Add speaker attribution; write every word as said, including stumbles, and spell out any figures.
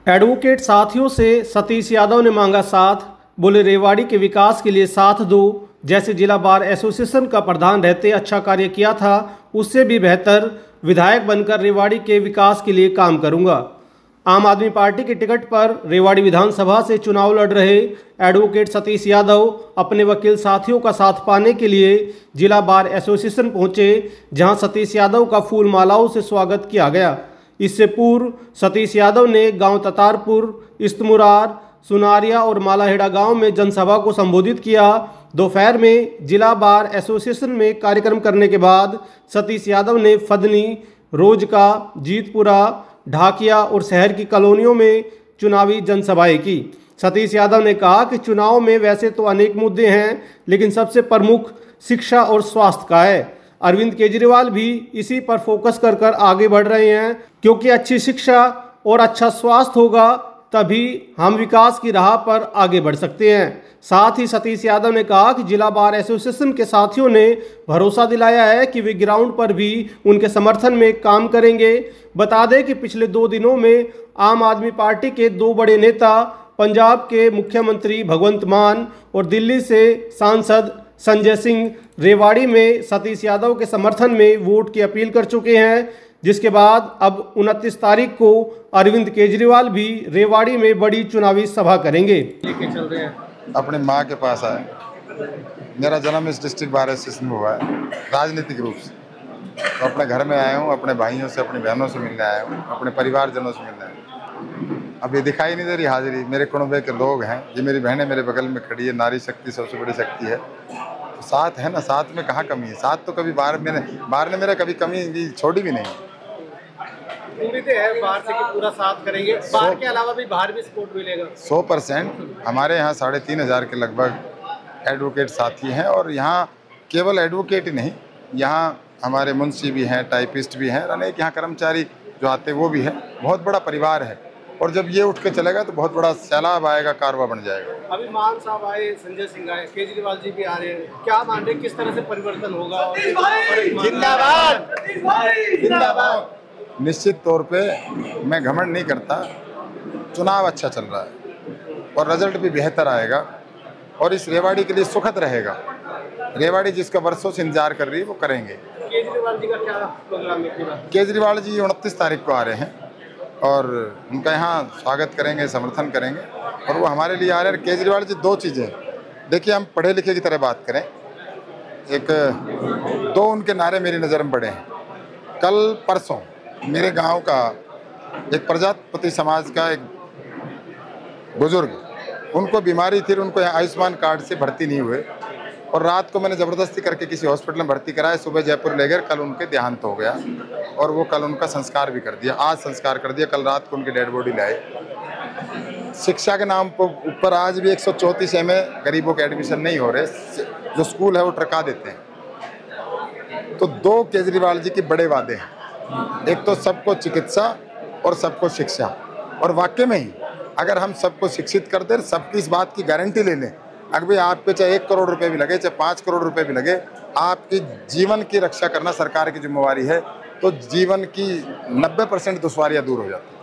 Speaker 1: Advocate साथियों से सतीश यादव ने मांगा साथ, बोले रेवाड़ी के विकास के लिए साथ दो। जैसे जिला बार एसोसिएशन का प्रधान रहते अच्छा कार्य किया था, उससे भी बेहतर विधायक बनकर रेवाड़ी के विकास के लिए काम करूंगा। आम आदमी पार्टी के टिकट पर रेवाड़ी विधानसभा से चुनाव लड़ रहे एडवोकेट सतीश यादव अपने वकील साथियों का साथ पाने के लिए जिला बार एसोसिएशन पहुंचे, जहां सतीश यादव का फूल मालाओं से स्वागत किया गया। इससे पूर्व सतीश यादव ने गांव ततारपुर, इस्तमुरार, सुनारिया और मालाहेड़ा गांव में जनसभा को संबोधित किया। दोपहर में जिला बार एसोसिएशन में कार्यक्रम करने के बाद सतीश यादव ने फदनी, रोजका, जीतपुरा, ढाकिया और शहर की कॉलोनियों में चुनावी जनसभाएं की। सतीश यादव ने कहा कि चुनाव में वैसे तो अनेक मुद्दे हैं, लेकिन सबसे प्रमुख शिक्षा और स्वास्थ्य का है। अरविंद केजरीवाल भी इसी पर फोकस कर कर आगे बढ़ रहे हैं, क्योंकि अच्छी शिक्षा और अच्छा स्वास्थ्य होगा तभी हम विकास की राह पर आगे बढ़ सकते हैं। साथ ही सतीश यादव ने कहा कि जिला बार एसोसिएशन के साथियों ने भरोसा दिलाया है कि वे ग्राउंड पर भी उनके समर्थन में काम करेंगे। बता दें कि पिछले दो दिनों में आम आदमी पार्टी के दो बड़े नेता, पंजाब के मुख्यमंत्री भगवंत मान और दिल्ली से सांसद संजय सिंह रेवाड़ी में सतीश यादव के समर्थन में वोट की अपील कर चुके हैं, जिसके बाद अब उनतीस तारीख को अरविंद केजरीवाल भी रेवाड़ी में बड़ी चुनावी सभा करेंगे। लेके चल रहे हैं
Speaker 2: अपने माँ के पास आए। मेरा जन्म इस डिस्ट्रिक्ट बार एसोसिएशन में हुआ है, राजनीतिक रूप से। तो अपने घर में आया हूँ, अपने भाइयों से, अपनी बहनों से मिलने आया हूँ, अपने परिवारजनों से मिलने आया हूँ। अब ये दिखाई नहीं दे रही हाजिरी, मेरे कुनबे के लोग हैं, ये मेरी बहनें मेरे बगल में खड़ी है। नारी शक्ति सबसे बड़ी शक्ति है, तो साथ है ना, साथ में कहाँ कमी है। साथ तो कभी बाहर मैंने बाहर ने मेरा कभी कमी छोड़ी भी नहीं।
Speaker 1: उम्मीद है बाहर से कि पूरा साथ करेंगे, बाहर के अलावा भी बाहर भी सपोर्ट मिलेगा।
Speaker 2: सौ परसेंट हमारे यहाँ साढ़े तीन हज़ार के लगभग एडवोकेट साथी हैं, और यहाँ केवल एडवोकेट ही नहीं, यहाँ हमारे मुंशी भी हैं, टाइपिस्ट भी हैं, अनेक यहाँ कर्मचारी जो आते वो भी है। बहुत बड़ा परिवार है, और जब ये उठ के चलेगा तो बहुत बड़ा सैलाब आएगा, कारवा बन जाएगा।
Speaker 1: अभी मान साहब आए, संजय सिंह आए, केजरीवाल जी भी आ रहे हैं, क्या मान रहे, किस तरह से परिवर्तन होगा?
Speaker 2: जिंदाबाद, जिंदाबाद। निश्चित तौर पे मैं घमंड नहीं करता, चुनाव अच्छा चल रहा है और रिजल्ट भी बेहतर आएगा, और इस रेवाड़ी के लिए सुखद रहेगा। रेवाड़ी जिसका वर्षों से इंतजार कर रही है वो करेंगे।
Speaker 1: केजरीवाल जी का क्या प्रोग्राम है?
Speaker 2: केजरीवाल जी उनतीस तारीख को आ रहे हैं, और उनका यहाँ स्वागत करेंगे, समर्थन करेंगे, और वो हमारे लिए आ रहे हैं। केजरीवाल जी दो चीज़ें, देखिए हम पढ़े लिखे की तरह बात करें, एक दो उनके नारे मेरी नज़र में पड़े हैं। कल परसों मेरे गांव का एक प्रजापति समाज का एक बुजुर्ग, उनको बीमारी थी, उनको आयुष्मान कार्ड से भर्ती नहीं हुए, और रात को मैंने ज़बरदस्ती करके किसी हॉस्पिटल में भर्ती कराया। सुबह जयपुर ले गए, कल उनके देहांत हो गया, और वो कल उनका संस्कार भी कर दिया, आज संस्कार कर दिया, कल रात को उनकी डेड बॉडी लाए। शिक्षा के नाम पर ऊपर आज भी एक सौ चौंतीस एम ए गरीबों के एडमिशन नहीं हो रहे, जो स्कूल है वो ट्रका देते हैं। तो दो केजरीवाल जी के बड़े वादे हैं, एक तो सबको चिकित्सा और सबको शिक्षा, और वाकई में ही अगर हम सबको शिक्षित कर दें, सबकी इस बात की गारंटी ले लें, अगर भाई आप पे चाहे एक करोड़ रुपए भी लगे, चाहे पाँच करोड़ रुपए भी लगे, आपकी जीवन की रक्षा करना सरकार की जिम्मेवारी है, तो जीवन की नब्बे परसेंट दुश्वारियाँ दूर हो जाती हैं।